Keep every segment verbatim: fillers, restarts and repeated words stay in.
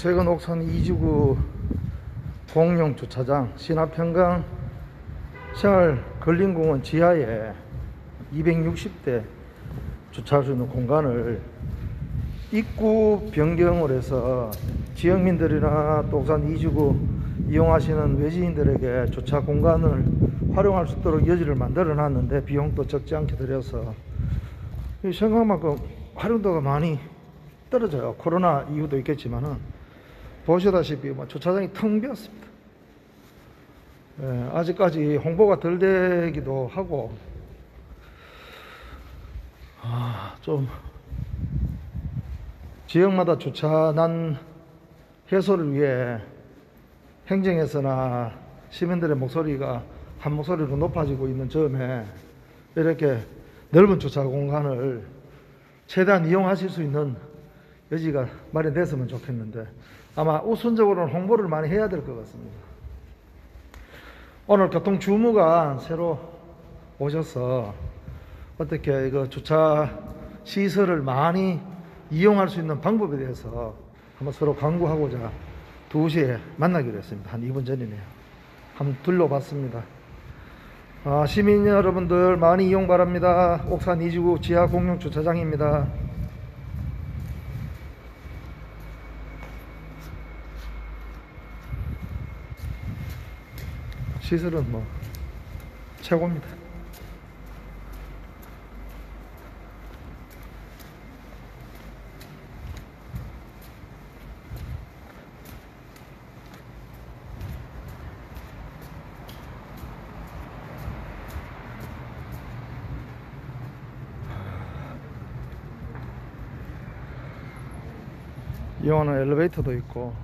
최근 옥산 이지구 공용 주차장 신합평강 생활근린공원 지하에 이백육십 대 주차할 수 있는 공간을 입구 변경을 해서 지역민들이나 또 옥산 이지구 이용하시는 외지인들에게 주차 공간을 활용할 수 있도록 여지를 만들어 놨는데 비용도 적지 않게 들여서 생각만큼 활용도가 많이 떨어져요. 코로나 이유도 있겠지만은 보시다시피 뭐 주차장이 텅 비었습니다. 예, 아직까지 홍보가 덜 되기도 하고 아, 좀 지역마다 주차난 해소를 위해 행정에서나 시민들의 목소리가 한 목소리로 높아지고 있는 점에 이렇게 넓은 주차 공간을 최대한 이용하실 수 있는 여지가 마련됐으면 좋겠는데 아마 우선적으로는 홍보를 많이 해야 될 것 같습니다. 오늘 교통주무가 새로 오셔서 어떻게 이거 주차 시설을 많이 이용할 수 있는 방법에 대해서 한번 서로 강구하고자 두 시에 만나기로 했습니다. 한 이 분 전이네요. 한번 둘러봤습니다. 아, 시민 여러분들 많이 이용 바랍니다. 옥산 이지구 지하 공용 주차장입니다. 시설은 뭐 최고입니다. 이용하는 엘리베이터도 있고.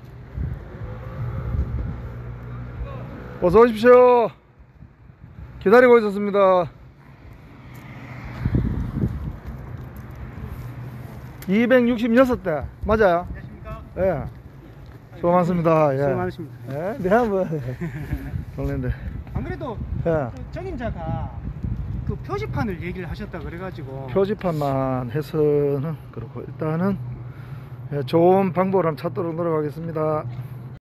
어서 오십시오. 기다리고 있었습니다. 이백육십육 대 맞아요? 안녕하십니까? 예. 수고 많습니다. 예. 수고 많으십니다. 예. 네, 한번 놀랬는데. 안 그래도 예. 그 정임자가 그 표지판을 얘기를 하셨다 그래가지고 표지판만 해서는 그렇고 일단은 예, 좋은 방법을 한번 찾도록 노력하겠습니다.